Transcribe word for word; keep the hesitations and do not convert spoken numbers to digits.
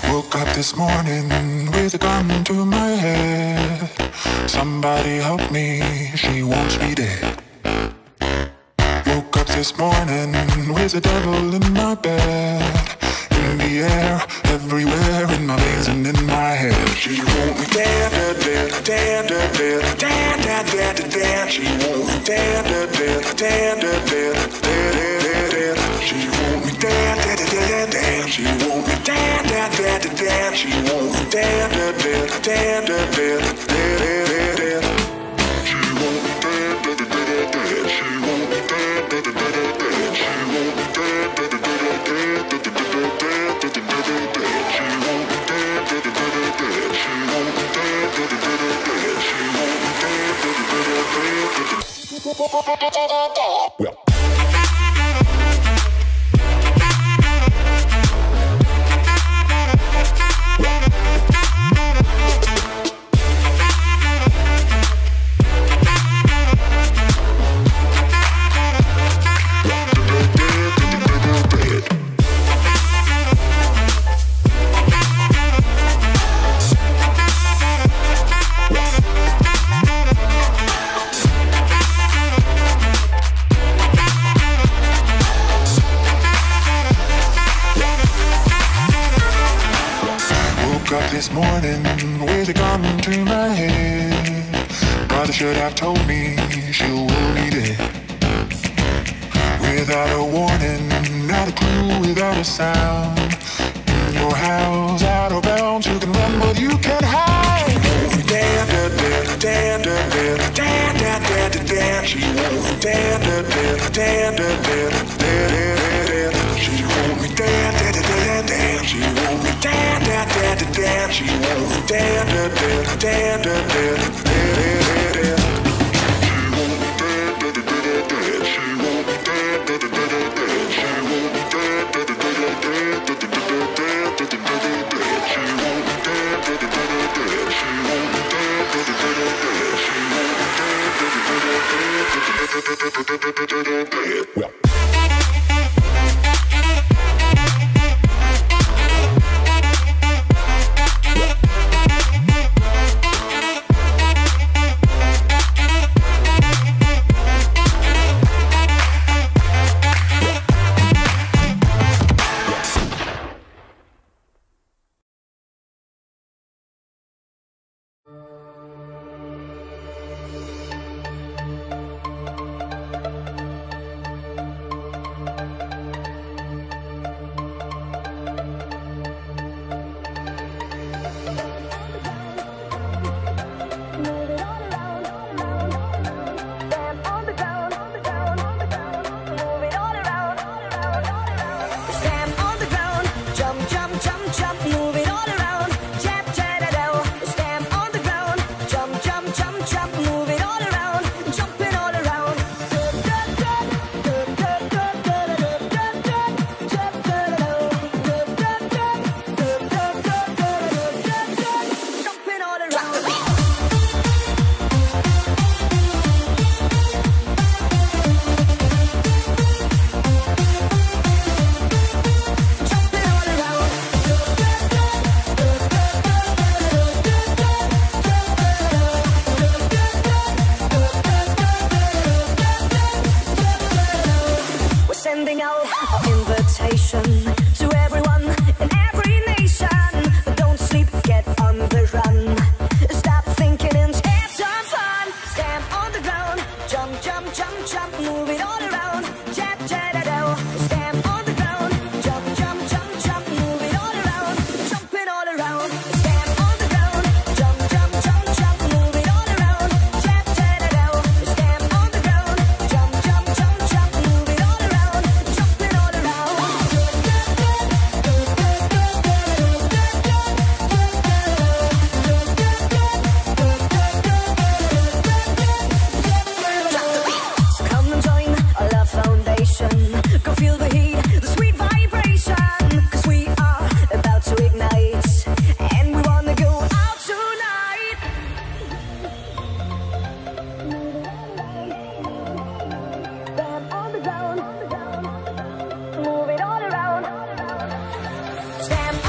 Woke up this morning with a gun to my head. Somebody help me, she wants me dead. Woke up this morning with the devil in my bed. In the air, everywhere, in my veins and in my head. She won't me dead, dead, dead, dead, dead, dead, dead, dead, dead, dead. She won't me dead, dead, dead, dead, dead, dead, dead, dead, dead. She won't me dead, dead, dead, dead. She won't me dead, dead, dead, dead. She won't me dead, dead, dead, dead, dead, dead, dead, dead. She won't me dead, dead, dead, dead. She won't me dead, dead, dead, dead. She won't me dead, dead, dead, dead, dead, dead, dead. She won't be dead, dead, dead, dead. She won't be dead, dead, dead, dead. She won't be dead, dead, dead, dead, dead. Well. This morning with a gun to my head. Brother should have told me she will be dead. Without a warning, not a clue, without a sound. In your house, out of bounds, you can run but you can't hide. Dead, dead, dead, dead, dead, dead, dead, dead, dead. She won't be dead, dead, dead, dead, dead, dead, dead. She won't be dead, dead, dead, dead. She won't be dead, dead, dead, dead. She won't be dead, dead, dead, dead, dead, dead, dead. She won't be dead, dead, dead, dead. She won't be dead, dead, dead, dead. She won't be dead, dead, dead, dead, dead, dead, dead, dead. She won't be dead, dead, dead, dead. She won't be dead, dead, dead, dead. She won't be dead, dead, dead, dead, dead. Well. To everyone in every nation, don't sleep, get on the run. Stop thinking and have some fun. Stand on the ground, jump, jump, jump, jump, move it all around. Tap, tap, tap, tap. Stand on the ground, jump, jump, jump, jump, move it all around, jumping all around. Stand on the ground, jump, jump, jump, jump, move it all around. Tap, tap, tap, tap. Stand on the ground, jump, jump, jump, jump, move it all around, jumping all around. Go feel the heat, the sweet vibration, cause we are about to ignite, and we wanna go out tonight. Stand on the ground, move it all around. Stand